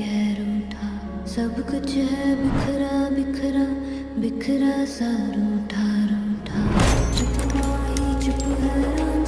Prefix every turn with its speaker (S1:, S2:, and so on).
S1: है रूठा, सब कुछ है बिखरा बिखरा बिखरा सा रूठा रूठा। चुप माही चुप है